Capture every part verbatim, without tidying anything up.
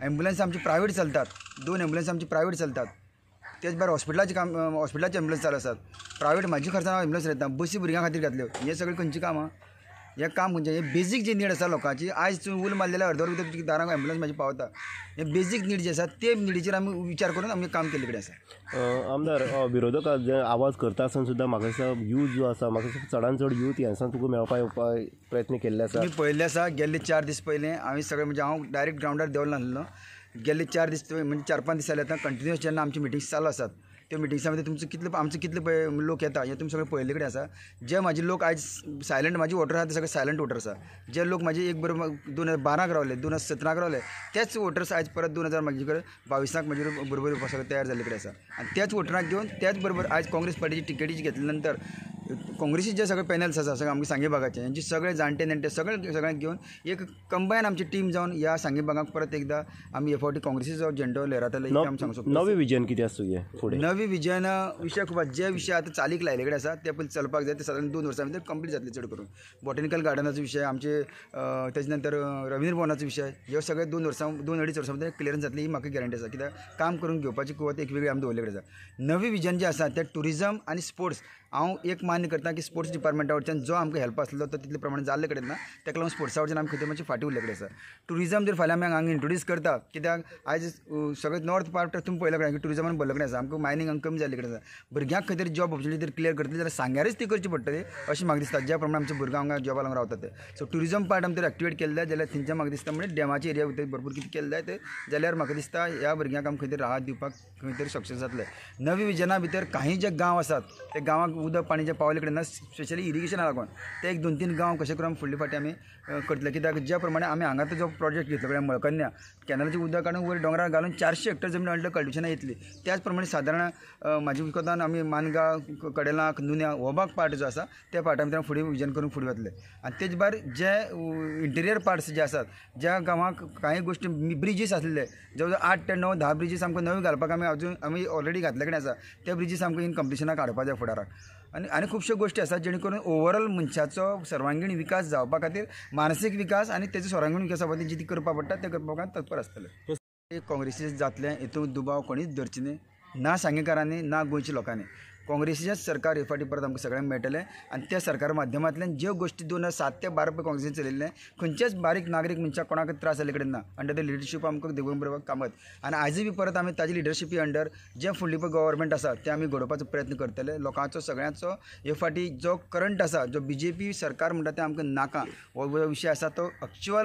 Ambulance आमची private चलतात, दोन ॲम्ब्युलन्स आमची प्रायव्हेट चलतात. तेच भायर हॉस्पिटलाचे काम हॉस्पिटलाचे ॲम्ब्युलन्स चालू आसात. प्रायव्हेट म्हाजी खर्चान ॲम्ब्युलन्स येता, बसी भुरग्यां खातीर घातल्यो. हे सगळें खंयची कामां? हे काम म्हणजे हे बेजीक जी नीड आसा लोकांची, आयज उल मारलेल्या अर्द वर भितर तुमच्या दारांक ॲम्ब्युलन्स म्हाजी पावता. हे बेजीक नीड जे आसा ते निडीचेर आमी विचार करून आमी काम केल्ले कडेन आसा. आमदार, विरोधक जे आवाज करता आसतना सुद्दां म्हाका दिसता यूथ जो आसा, म्हाका दिसता चडान चड यूथ ह्यांसान तुका मेळपा येवपाक प्रयत्न केल्ले आसा. तुमी पळयल्लें आसा गेल्ले चार दीस पयलें हांवें सगळें म्हणजे हांव डायरेक्ट ग्रावंडार देवलो नासलो. गेल्ले चार दीस म्हणजे चार पांच दीस जाले आतां कंटिन्युअस जेन्ना आमची मिटिंग्स चालू आसात त्या मिटिंग्सा मध्ये तुमचं कितले आमचे कितले पळय लोक येता हे तुमी सगळे पळयल्ले कडेन आसा. जे म्हाजे लोक आयज सायलंट म्हाजी वोटर आसा ते सगळे सायलंट वोटर आसा. जे लोक म्हाजे एक बरोबर दोन हजार बाराक रावले, दोन हजार सतराक रावले, तेच वोटर्स आयज परत दोन हजार म्हाजे कडेन बावीसाक म्हाजे बरोबर येवपाक सगळे तयार जाल्ले कडेन आसा. आनी त्याच वोटरांक घेवन त्याच बरोबर आयज काँग्रेस पार्टीची टिकेटीची घेतल्या नंतर काँग्रेसीचे जे सगळे पॅनल्स आसा सगळे आमचे सांगे भागाचे यांचे सगळे जाणटे नेणटे सगळे सगळ्यांक घेवन एक कंबायन आमची टीम जावन ह्या सांगे भागाक परत एकदा आमी हे फावटी काँग्रेसीचो झेंडो लहरातले आमी सांगूं शकता. नवी विजन कितें आसा तुगे फुडें? नवी विजन विशय खूब जे विशय आतां चालीक लायले कडेन आसा ते पयलीं चलपाक जाय ते सादारण दोन वर्सां भितर कंप्लीट जातले. चड करून बॉटॅनिकल गार्डनाचो विशय, आमचे तेजे नंतर रवींद्र भवनाचो विशय, हे सगळे दोन वर्सां दोन अडीच वर्सां भितर क्लियरन्स जातली ही म्हाका गॅरंटी आसा. कित्याक काम करून घेवपाची कुवत एक वेगळी आमी दवरले कडेन आसा. नवी विजन जे आसा ते टुरिजम आनी स्पोर्ट्स हांव एक मान्य करता की स्पोर्ट्स डिपार्टमेंटा वयच्यान जो आमकां हेल्प आसलो तो तितले प्रमाणे जाल्ले कडेन ना. ताका लागून स्पोर्ट्सा वयच्यान आमी खंय तरी मातशें फाटीं उरले कडेन आसा. टुरिजम जर फाल्यां आमी हांगा इंट्रोड्यूस करता, कित्याक आयज सगळे नॉर्थ पार्ट तुमी पळयले कडेन की टुरिजमान भरले कडेन आसा. आमकां मायनींग हांगा कमी जाल्ले कडेन आसा. भुरग्यांक खंय तरी जॉब ऑपॉर्च्युनिटी जर क्लियर करतली जाल्यार सांग्यारच ती करची पडटली अशें म्हाका दिसता. ज्या प्रमाणे आमचे भुरगीं हांगा जॉबा लागून रावतात ते. सो टुरिजम पार्ट आमी तर एक्टिवेट केल्ले जाय जाल्यार थंयच्या म्हाका दिसता म्हणजे डॅमाच्या एरिया भितर भरपूर कितें केलें जाय ते जाल्यार म्हाका दिसता ह्या भुरग्यांक आमी खंय तरी राहत दिवपाक खंय तरी सक्सेस जातले. नवी विजना भितर काही जे गांव आसात ते गांवांक उदक पाणी जे पावले कडेन ना स्पेशली इरिगेशना लागून ते एक दोन तीन गांव कशें करून फुडले फाटी आमी करतले. कित्याक ज्या प्रमाणे आमी हांगा जो प्रोजेक्ट घेतलो कडेन मळकन्या कॅनलाचें उदक काडून वयर दोंगरार घालून चारशे हेक्टर जमीन अंडर कल्टिवेशनां येतली. त्याच प्रमाणे सादारण म्हाजे कोतान आमी मानगांव कडेलांक नुन्या हो भाग पार्ट जो आसा त्या पार्टा भितर फुडें विजन करून फुडें वतले. आनी तेजे भायर जे इंटिरियर पार्ट्स जे आसात ज्या गांवांक कांय गोश्टी ब्रिजीस आसलेले जवळ जवळ आठ ते णव धा ब्रिजीस आमकां नवे घालपाक आमी अजून आमी ऑलरेडी घातले कडेन आसा. ते ब्रिजीस आमकां इन कंप्लिशनाक हाडपा जाय फुडाराक. आनी आनी खुबश्यो गोश्टी आसात जेणे करून ओवरऑल मनशाचो सर्वांगीण विकास जावपा खातीर मानसीक विकास आनी तेजो सर्वांगीण विकासा खातीर जी ती करपा पडटा ते करपाक तत्पर आसतले. काँग्रेसीचे जातले हितून दुबाव कोणीच धरचे न्ही, ना सांगेकारांनी ना गोंयच्या लोकांनी. काँग्रेसीचेंच सरकार हे फाटी परत आमकां सगळ्यांक मेळटलें आनी त्या सरकारा माध्यमांतल्यान ज्यो गोश्टी दोन हजार सात ते बारा रुपये काँग्रेसीन चलयल्ले खंयचेच बारीक नागरीक मनशाक कोणाक त्रास जाल्ले कडेन ना. अंडर द लिडरशीप आमकां देगून बरोबर कामत आनी आजूय बी परत आमी ताजी लिडरशिपी अंडर जे फुडली पळय गव्हर्मेंट आसा ते आमी घडोवपाचो प्रयत्न करतले. लोकांचो सगळ्यांचो हे फाटी जो करंट आसा जो बी जे पी सरकार म्हणटा ते आमकां नाका हो विशय आसा तो एक्चुअल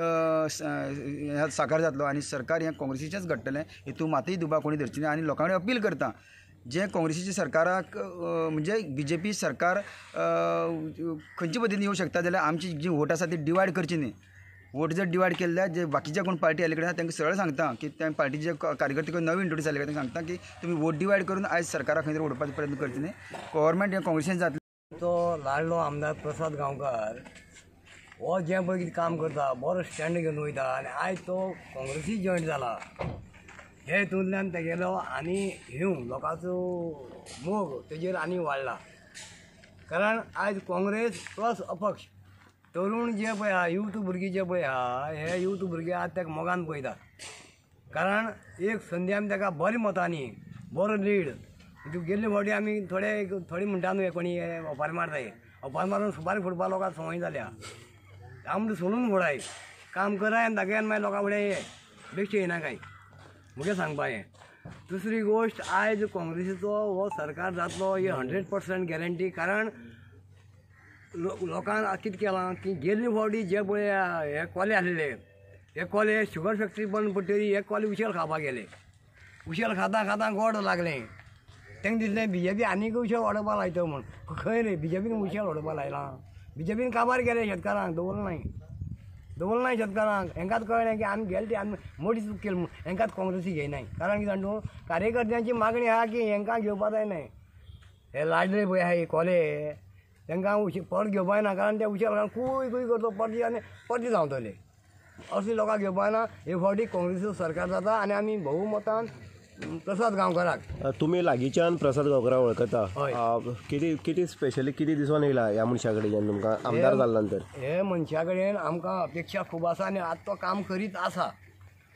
साकार जातलो आनी सरकार हें काँग्रेसीचेंच घडटलें. हितून मातूय दुबाव कोणी धरची ना. आनी लोकां कडेन अपील करता जे काँग्रेसीच्या सरकाराक म्हणजे बी जे पी सरकार खंयचे पद्दतीन येवंक शकता जाल्यार आमची जी वोट आसा ती डिवायड करची न्ही. वोट जर डिवायड केल्ल्या जे बाकीचे कोण पार्टी आयले कडेन तांकां सरळ सांगता की त्या पार्टीचे कार्यकर्ते नवे इंट्रोड्यूस जाले कडेन सांगता की तुमी वोट डिवायड करून आयज सरकाराक खंय तरी ओडपाचो प्रयत्न करचे न्ही. गव्हर्मेंट हें काँग्रेसीन जातलें. तो लाडलो आमदार प्रसाद गांवकार हो जे पळय कितें काम करता बरो स्टँड घेवन वयता आनी आयज तो काँग्रेसी जॉयन जाला. हे हितूंतल्यान तेगेलो आनी हिव लोकांचो मोग तेजेर आनी वाडला. कारण आयज काँग्रेस प्लस अपक्ष तरुण जे पळय आहा यूथ भुरगीं जे पळय आहा हे यूथ भुरगे आज ताका मोगान पळयतात. कारण एक संदी आमी ताका बरें मतांनी बरो लीड गेल्ले फावटी आमी थोडे थोडे म्हणटा न्हू कोणी ओपारी मारताय ओपारी मारून सुपारी फुटपा लोकांक संवय जाल्या. हांव म्हणटा सोडून फोडाय काम कराय आनी दाखयान मागीर लोकां फुडें ये बेश्टे येना काय मुगे सांगपा हें. दुसरी गोश्ट आयज काँग्रेसीचो हो सरकार जातलो ही हंड्रेड पर्संट गॅरंटी. कारण लो लोकांक कितें केलां की गेल्ले फावटी जे पळय हे कोले आसलेले हे कोले शुगर फॅक्टरी बंद पडटरी हे कोले उशेल खावपाक गेले. उशेल खाता खाता गोड लागलें. तांकां दिसलें बी जे पी आनीक उशेल वाडोवपा लायता म्हूण. खंय रे बी जे पीन उशेल वाडोवपा लायलां. बी जे पीन काबार केले शेतकारांक दवरलें नाय दवरलें नाय शेतकारांक. हेंकाच कळ्ळें की आमी गेले ते आमी मोठी चूक केली म्हूण हेंकाच काँग्रेसी घेयनाय. कारण कितें न्हू कार्यकर्त्यांची मागणी आहा की हेंकां घेवपा जायनाय. हे लाडले पळय आहा हे कोले तांकां उशे परत घेवपा येना. कारण ते उशेल घालून खूय खूय करतो परती आनी परती धांवतले. असली लोकांक घेवपा येना. हे फावटी काँग्रेसीचो सरकार जाता आनी आमी भोवमतान प्रसाद गांवकाराक. तुमी लागींच्यान प्रसाद गांवकाराक वळखता. कितें कितें स्पेशली कितें दिसून येयला ह्या मनशा कडेन तुमकां आमदार जाल्या नंतर? हे मनशा कडेन आमकां अपेक्षा खूब आसा आनी आतां तो काम करीत आसा.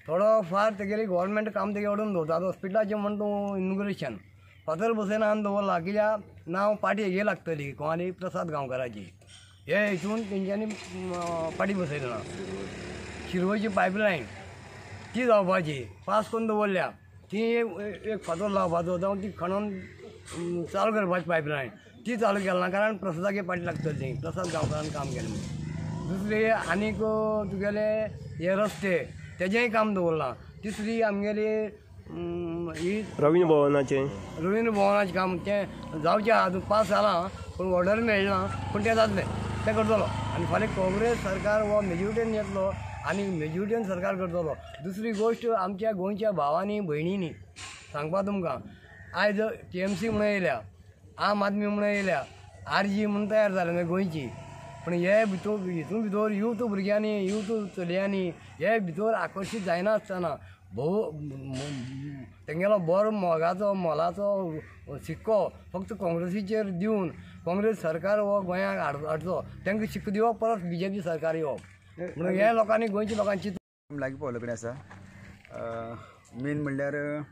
थोडो फार तेगेली गव्हर्मेंट काम तेगे ओडून दवरता हॉस्पिटलाचें म्हण तूं इनॉग्रेशन फातर बसयन आनी दवरला कित्याक नांव पाटी हेगे लागतली कोणाली प्रसाद गांवकाराची हे हितून तेंच्यांनी पाटी बसयली ना शिरवयची पायपलायन ती जावपाची पास करून दवरल्या ती एक फातर लावपाचो जावं ती खणून चालू करपाची पायपलायन ती चालू केली ना कारण प्रसादाक पाटी लागतली थंय प्रसाद गांवकारान काम केलें म्हणून दुसरी आनीक तुगेले हे रस्ते तेजेंय काम दवरलां तिसरी आमगेली ही रवींद्र भवनाचें रवींद्र भवनाचें काम तें जावचें आजून पास जालां पूण ऑर्डर मेळना पूण तें जातलें तें करतलो आनी फाल्यां काँग्रेस सरकार हो मेजॉरिटीन येतलो आनी मेजॉरिटीन सरकार करतलो दुसरी गोश्ट आमच्या गोंयच्या भावांनी भयणींनी सांगपा तुमकां आयज टी एम सी म्हणून येयल्या आम आदमी म्हणून येयल्या आर जी म्हणून तयार जाल्या गोंयची पूण हे भितर हितून भितर युथ भुरग्यांनी युथ चलयांनी हे भितर आकर्शीत जायना आसतना भोव तेंगेलो बरो मोगाचो मोलाचो सिक्को फक्त काँग्रेसीचेर दिवन काँग्रेस सरकार हो गोंयांक हाड हाडचो तांकां शिक्को दिवप परत बी जे पी सरकार येवप म्हणून हे लोकांनी गोंयच्या लोकांची लागीं पावले कडेन आसा मेन म्हणल्यार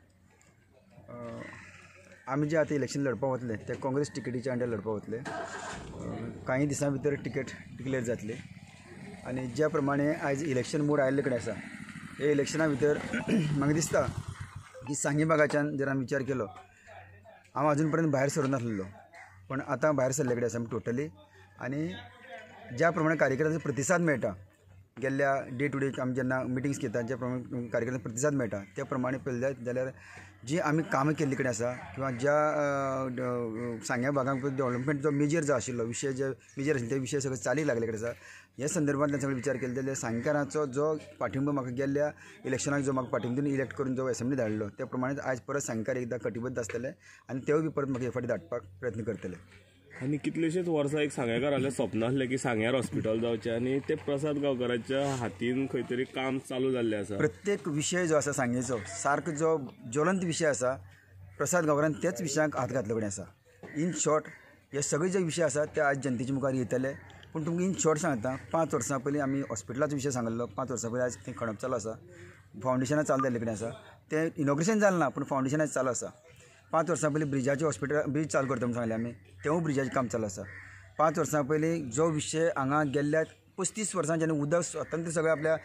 आमी जे आतां इलेक्शन लडपा वतले ते काँग्रेस टिकेटीच्या अंडर लडपा वतले काही दिसां भितर टिकेट डिक्लेअर जातली आनी ज्या प्रमाणे आयज इलेक्शन मोड आयिल्ले कडेन आसा हे इलेक्शना भितर म्हाका दिसता की सांगी भागाच्यान जर आमी विचार केलो हांव अजून पर्यंत भायर सरूं नासलेलो पण आतां भायर सरले कडेन आसा आमी टोटली आनी ज्या प्रमाणे कार्यकर्त्यांचो प्रतिसाद मेळटा गेल्ल्या डे टू डे आमी जेन्ना मिटिंग्स घेतात ज्या प्रमाणे कार्यकर्त्यांचो प्रतिसाद मेळटा त्या प्रमाणे पळयलें जायत जाल्यार जी आमी कामां केल्ली कडेन आसा किंवा ज्या सांग्या भागांक डेव्हलपमेंट जो मेजर जो आशिल्लो विशय जे मेजर आशिल्ले ते विशय सगळे चालीक लागले कडेन आसा ह्या संदर्भांतल्यान सगळे विचार केले जाल्यार सांगेकारांचो जो पाठिंबो म्हाका गेल्ल्या इलेक्शनाक जो म्हाका पाठिंबो इलेक्ट करून जो असेंब्ली धाडलो त्या प्रमाणे आयज परत सांगेकार एकदां कटिबद्ध आसतले आनी तेवूय बी परत म्हाका हे फावटी धाडपाक प्रयत्न करतले आनी कितलेशेच वर्सां एक सांगेकारालें स्वप्न आसलें की सांग्यार हॉस्पिटल जावचें आनी ते प्रसाद गांवकाराच्या हातीन खंय तरी काम चालू जाल्लें आसा प्रत्येक विशय जो आसा सांगेचो सारको जो ज्वलंत विशय आसा प्रसाद गांवकारान तेच विशयाक हात घातले कडेन आसा इन शॉर्ट हे सगळे जे विशय आसा ते आज जनतेच्या मुखार येतले पूण तुमकां इन शॉर्ट सांगता पांच वर्सां पयलीं आमी हॉस्पिटलाचो विशय सांगल्लो पांच वर्सां पयलीं आयज थंय खणप चालू आसा फावंडेशनां चालू जाल्ले कडेन आसा तें इनॉग्रेशन जालें ना पूण फावंडेशनां चालू आसा पांच वर्सां पयलीं ब्रिजाचें हॉस्पिटल ब्रिज चालू करता म्हणून सांगलें आमी तेवूय ब्रिजाचें काम चालू आसा पांच वर्सां पयलीं जो विशय हांगा गेल्ल्या पस्तीस वर्सां जेन्ना उदक स्वतंत्र सगळें आपल्या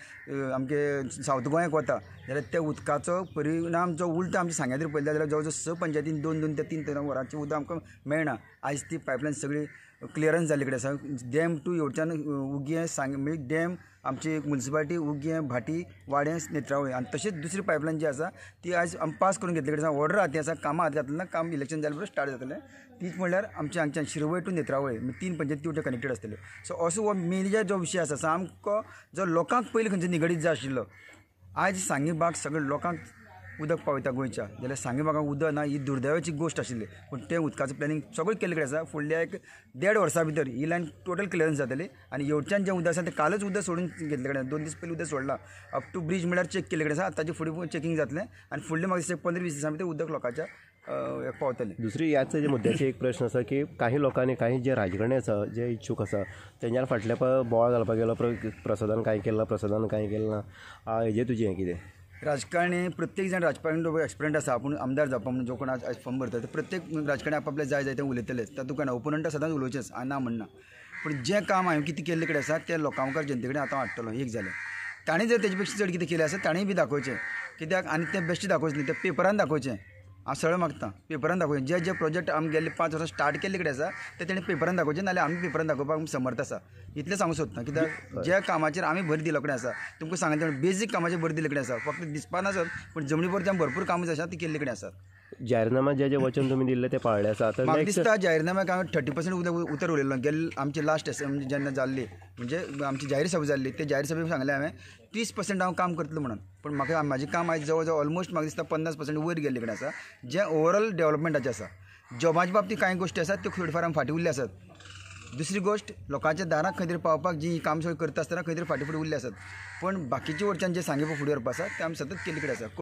आमचे सावथ गोंयाक वता जाल्यार त्या उदकाचो परिणाम जो उलटो आमच्या सांग्यार पळयला जाल्यार जवळ जवळ स पंचायतीन दोन दोन ते तीन तीन वरांचें उदक आमकां मेळना आयज ती पायपलायन सगळी क्लियरन्स जाल्ले कडेन आसा डॅम टू येवच्यान उगये सांग म्हणजे डॅम आमची म्युन्सिपालिटी उगये भाटी वाडें नेत्रावळी आनी तशेंच दुसरी पायपलायन जी आसा ती आयज आमी पास करून घेतले कडेन आसा ऑर्डर हाती आसा कामां हाती घातलें काम इलेक्शन जाले बरोबर स्टार्ट जातलें तीच म्हणल्यार आमच्या हांगच्यान शिरवय टू नेत्रावळी तीन पंचायती त्यो कनेक्टेड आसतल्यो सो असो हो मेजर जो विशय आसा सामको जो लोकांक पयलीं खंयचो निगडीत जाय आशिल्लो आयज सांगी भाग सगळे लोकांक उदक पावयता गोंयच्या जाल्यार सांगे भागांक उदक ना ही दुर्दैवाची गोश्ट आशिल्ली पूण तें उदकाचें प्लॅनिंग सगळें केल्ले कडेन आसा फुडल्या एक देड वर्सां भितर ही लायन टोटल क्लियरन्स जातली आनी येवच्यान जें उदक आसा तें कालच उदक सोडून घेतले कडेन दोन दीस पयलीं उदक सोडलां अप टू ब्रीज म्हळ्यार चॅक केल्ले कडेन आसा ताचे फुडें चॅकिंग जातलें आनी फुडले म्हाका दिसता पंदरा वीस दिसां भितर उदक लोकांच्या पावतलें दुसरी ह्याच जे मुद्द्याचे एक प्रश्न आसा की काही लोकांनी काही जे राजकारणी आसा जे इच्छूक आसा तेंच्या फाटल्या पळय बोवाळ घालपाक गेलो प्रसादान कांय केलां प्रसादान कांय केलें ना हेजें तुजें हें कितें राजकारणी प्रत्येक जण राजकारणी एक्सपिरियंट आसा आपूण आमदार जावपा म्हणून जो कोण आज आज फॉर्म भरता ते प्रत्येक राजकारणी आपले जाय जाय तें उलयतलेच तातूंत काय ना ओपोनंटा सदांच उलोवचेंच हांव ना म्हणना पूण जें काम हांवें कितें केल्ले कडेन आसा तें लोकां मुखार जनते कडेन आतां हाडटलो एक जालें ताणें जर तेजे पेक्षा चड कितें केलें आसा ताणेंय बी दाखोवचें कित्याक आनी तें बेश्टें दाखोवचें न्ही तें पेपरान दाखोवचें हांव सरळ मागता पेपरान दाखोवचें जे जे प्रोजेक्ट आमी गेल्ले पांच वर्सां स्टार्ट केल्ले कडेन आसा ते तेणें पेपरान दाखोवचें नाल्यार आमी पेपरान दाखोवपाक समर्थ आसा इतलें सांगूंक सोदता कित्याक ज्या कामाचेर आमी भर दिलो कडेन आसा तुमकां सांगलें बेजीक कामाचेर भर दिले कडेन आसा फक्त दिसपा नासत पूण जमनी परच्यान भरपूर कामां जी आसा ती केल्ले कडेन आसात जाहीरनामा जे जे वचन तुमी दिल्ले ते पाळले आसा म्हाका दिसता जाहीरनाम्याक हांवें थर्टी पर्संट उदक उतर उलयलो गेल्ले आमची लास्ट असेंब्ली जेन्ना जाल्ली म्हणजे आमची जाहीर सभा जाल्ली ते जाहीर सभेक सांगलें हांवें तीस पर्संट हांव काम करतलो म्हणून पूण म्हाका म्हाजें काम आयज जवळ जवळ ऑलमोस्ट म्हाका दिसता पन्नास पर्संट वयर गेल्ले कडेन आसा जे ओवरऑल डेव्हलपमेंटाचें आसा जॉबाच्या बाबतींत कांय गोश्टी आसात त्यो थोडी फार आमी फाटीं उरले आसात दुसरी गोश्ट लोकांच्या दाराक खंय तरी पावपाक जी काम सगळी करता आसतना खंय तरी फाटीं फुडें उरले आसात पण बाकीच्या वरच्यान जे सांगे फुडें व्हरपा आसा ते आमी सतत केल्ले कडेन आसा